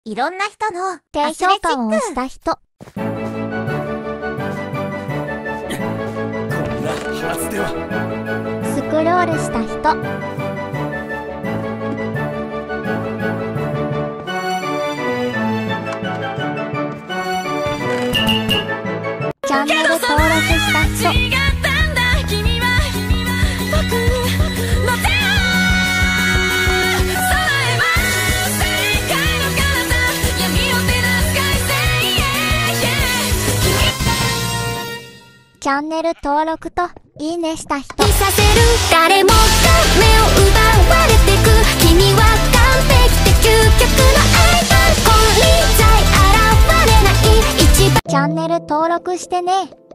いろんな人の低評価を押した人。 こんなはずでは。 スクロールした人。チャンネル登録した人。チャンネル登録といいねした人。 させる誰もが目を奪われてく。君は完璧で究極のアイドル。金輪際現れない一番。 チャンネル登録してね。